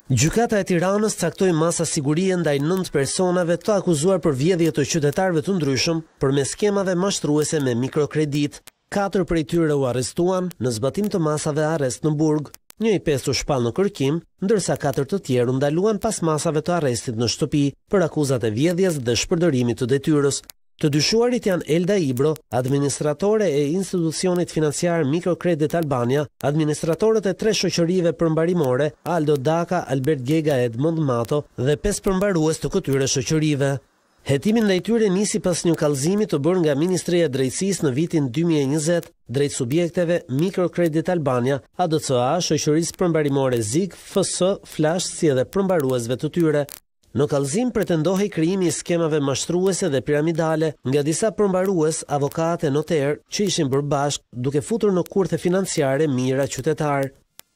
Gjykata e Tiranës caktoi masa sigurie ndaj 9 personave të akuzuar për vjedhje të qytetarëve të ndryshëm përmes skemave mashtruese me mikrokredit. 4 prej tyre u arrestuan në zbatim të masave arrest në burg. Një i 5 u shpall në kërkim, ndërsa 4 të tjerë u ndaluan pas masave të arrestit në shtëpi për akuzat e vjedhjes dhe shpërdorimit të detyrës. Të dyshuarit janë Elda Ibro, administratore e institucionit financiar Microcredit Albania, administratorët e 3 shoqërive përmbarimore, Aldo Daka, Albert Gega e Edmond Mato dhe 5 përmbarues të këtyre shoqërive. Hetimin ndaj tyre nisi pas një kallëzimi të bërë nga Ministria e Drejtësisë në vitin 2020 drejt subjekteve Microcredit Albania, ADCA, shoqërisë përmbarimore ZIG, FS, Flash, si edhe përmbaruesve të tyre. Në kallëzim pretendohej krijimi i skemave mashtruese dhe piramidale nga disa përmbarues, avokatë e noterë që ishin bërë bashkë duke futur në kurthe financiare mijëra qytetar.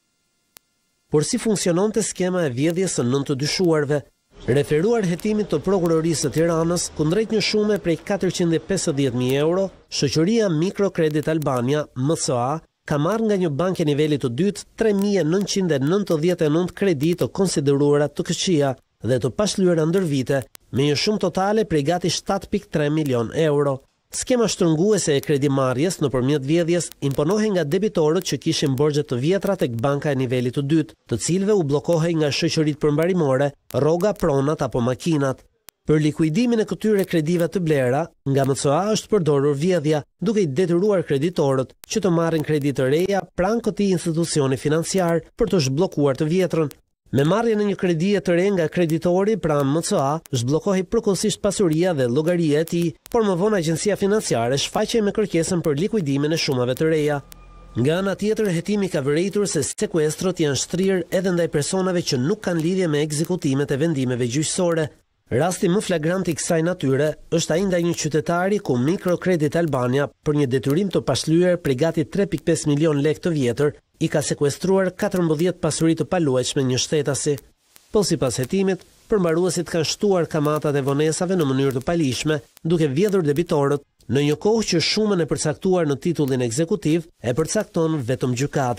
Por si funksiononte skema e vjedhjes së 9 të dyshuarve? Referuar hetimit të prokurorisë së Tiranës, kundrejt një shume prej 450.000 euro, shoqëria Microcredit Albania, MCA, ka marrë nga një bankë e nivelit të dytë 3.999 kredi të konsideruara të këqija dhe të pashlyer ndër vite, me një shumë totale prej gati 7.3 milion euro. Skema shtrënguese e kredimarrjes nëpërmjet vjedhjes imponohej nga debitorët që kishin borxhe të vjetra tek banka e nivelit të dytë, të cilëve u bllokohej nga shoqëritë përmbarimore, rroga, pronat apo makinat. Për likuidimin e këtyre kredive të blera, nga MCA është përdorur vjedhja, duke i detyruar kreditorët që të marrin kredi të reja pranë këtij institucioni financiar për të zhbllokuar të vjetrën. Me marrjen e një kredie të re nga kreditori pranë MCA, zhbllokohej përkohësisht pasuria dhe llogaria e tij, por më vonë agjencia financiare shfaqej me kërkesën për likuidimin e shumave të reja. Nga ana tjetër, hetimi ka vërejtur se sekuestrot janë shtrirë edhe ndaj personave që nuk kanë lidhje me ekzekutimet e vendimeve gjyqësore. Rasti më flagrant i kësaj natyre është ai ndaj një qytetari ku Microcredit Albania për një detyrim të pashlyer prej gati 3.5 milion lekë të vjetër i ka sekuestruar 14 pasuri të paluajtshme një shtetasi. Po sipas hetimit, përmbaruesit kanë shtuar kamatat e vonesave në mënyrë të palishme, duke vjedhur debitorët në një kohë që shumën e përcaktuar në titullin ekzekutiv e përcakton vetëm gjykata.